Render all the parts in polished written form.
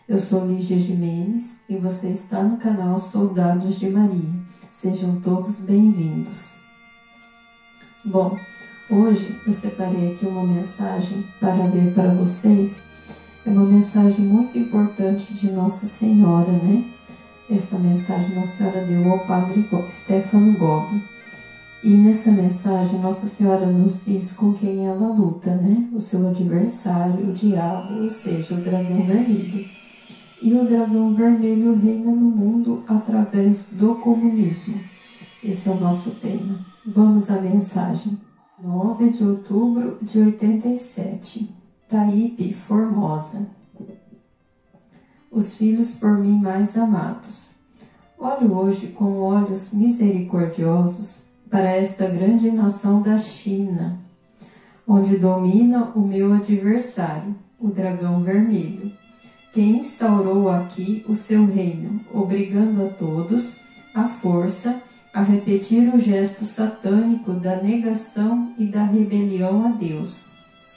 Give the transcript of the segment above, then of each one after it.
Eu sou Lígia Gimenez e você está no canal Soldados de Maria. Sejam todos bem-vindos. Bom, hoje eu separei aqui uma mensagem para ler para vocês. É uma mensagem muito importante de Nossa Senhora, né? Essa mensagem Nossa Senhora deu ao Padre Stefano Gobbi. E nessa mensagem Nossa Senhora nos diz com quem ela luta, né? O seu adversário, o diabo, ou seja, o dragão vermelho. E o dragão vermelho reina no mundo através do comunismo. Esse é o nosso tema. Vamos à mensagem. 9 de outubro de 87. Taíbe Formosa. Os filhos por mim mais amados. Olho hoje com olhos misericordiosos para esta grande nação da China, onde domina o meu adversário, o dragão vermelho, que instaurou aqui o seu reino, obrigando a todos, à força, a repetir o gesto satânico da negação e da rebelião a Deus.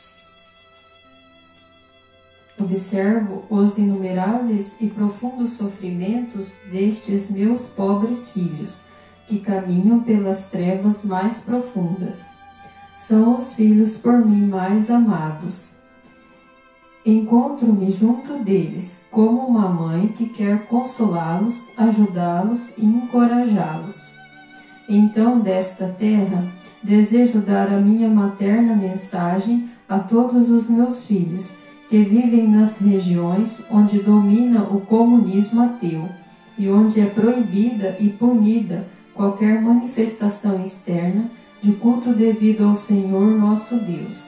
Observo os inumeráveis e profundos sofrimentos destes meus pobres filhos, que caminham pelas trevas mais profundas. São os filhos por mim mais amados. Encontro-me junto deles, como uma mãe que quer consolá-los, ajudá-los e encorajá-los. Então, desta terra, desejo dar a minha materna mensagem a todos os meus filhos, que vivem nas regiões onde domina o comunismo ateu e onde é proibida e punida qualquer manifestação externa de culto devido ao Senhor nosso Deus.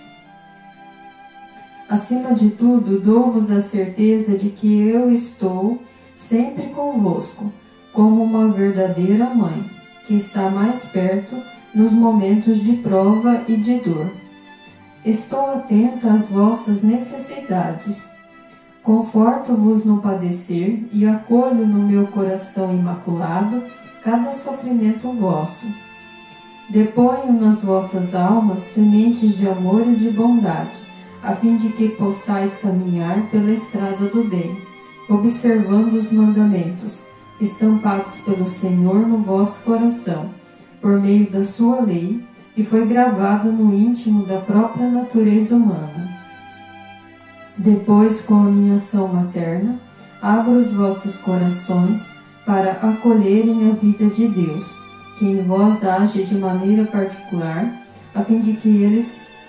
Acima de tudo, dou-vos a certeza de que eu estou sempre convosco, como uma verdadeira mãe, que está mais perto nos momentos de prova e de dor. Estou atenta às vossas necessidades. Conforto-vos no padecer e acolho no meu coração imaculado cada sofrimento vosso. Deponho nas vossas almas sementes de amor e de bondade, a fim de que possais caminhar pela estrada do bem, observando os mandamentos, estampados pelo Senhor no vosso coração, por meio da sua lei, que foi gravado no íntimo da própria natureza humana. Depois, com a minha ação materna, abro os vossos corações para acolherem a vida de Deus, que em vós age de maneira particular, a fim de que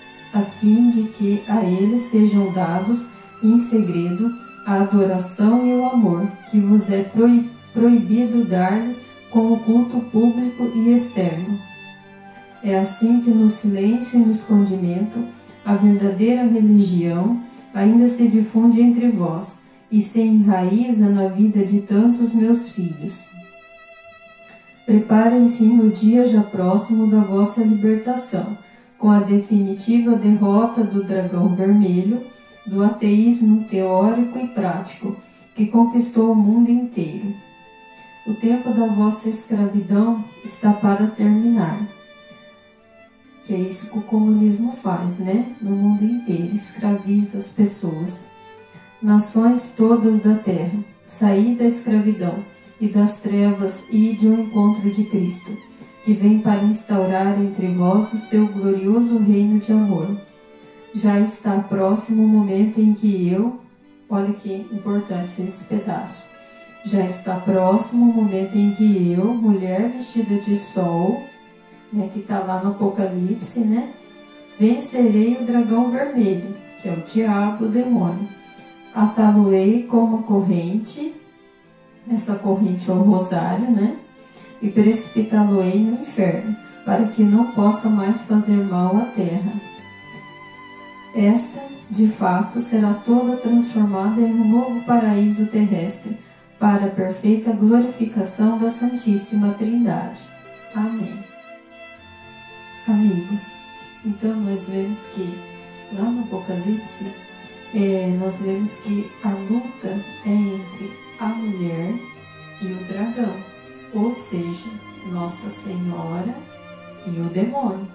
a eles sejam dados em segredo a adoração e o amor que vos é proibido dar-lhe com o culto público e externo. É assim que no silêncio e no escondimento a verdadeira religião ainda se difunde entre vós e se enraiza na vida de tantos meus filhos. Prepare, enfim, o dia já próximo da vossa libertação, com a definitiva derrota do dragão vermelho, do ateísmo teórico e prático, que conquistou o mundo inteiro. O tempo da vossa escravidão está para terminar. Que é isso que o comunismo faz, né? No mundo inteiro, escraviza as pessoas. Nações todas da terra, saí da escravidão e das trevas e ide ao encontro de Cristo, que vem para instaurar entre vós o seu glorioso reino de amor. Já está próximo o momento em que olha que importante esse pedaço, já está próximo o momento em que eu, mulher vestida de sol, né, que está lá no Apocalipse, né, vencerei o dragão vermelho, que é o diabo, o demônio. Atá-lo-ei com uma corrente, essa corrente é o rosário, né, e precipitá-lo-ei no inferno, para que não possa mais fazer mal à terra. Esta, de fato, será toda transformada em um novo paraíso terrestre, para a perfeita glorificação da Santíssima Trindade. Amém. Amigos, então nós vemos que lá no Apocalipse, nós vemos que a luta é entre a mulher e o dragão, ou seja, Nossa Senhora e o demônio.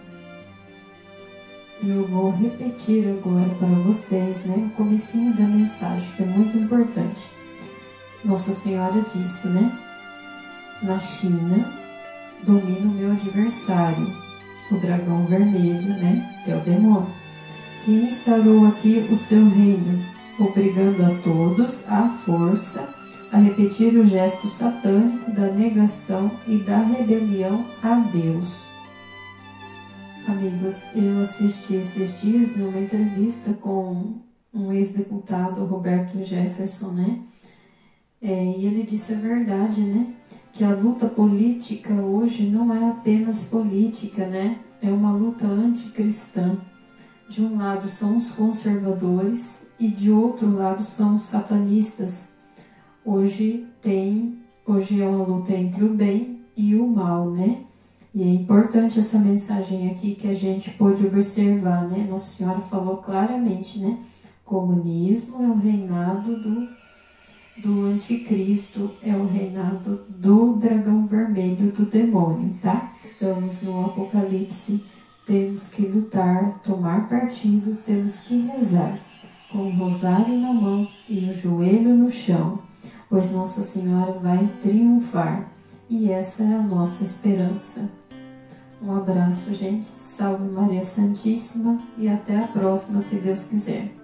E eu vou repetir agora para vocês, né, o comecinho da mensagem, que é muito importante. Nossa Senhora disse, né? Na China, domina o meu adversário, o dragão vermelho, né? Que é o demônio, que instaurou aqui o seu reino, obrigando a todos, à força, a repetir o gesto satânico da negação e da rebelião a Deus. Amigos, eu assisti esses dias numa entrevista com um ex-deputado, Roberto Jefferson, né? E ele disse a verdade, né? Que a luta política hoje não é apenas política, né? É uma luta anticristã. De um lado são os conservadores e de outro lado são os satanistas. Hoje é uma luta entre o bem e o mal, né? E é importante essa mensagem aqui que a gente pôde observar, né? Nossa Senhora falou claramente, né? Comunismo é o reinado do anticristo, é o reinado do dragão vermelho, do demônio, tá? Estamos no Apocalipse, temos que lutar, tomar partido, temos que rezar, com o rosário na mão e o joelho no chão, pois Nossa Senhora vai triunfar, e essa é a nossa esperança. Um abraço, gente, salve Maria Santíssima, e até a próxima, se Deus quiser.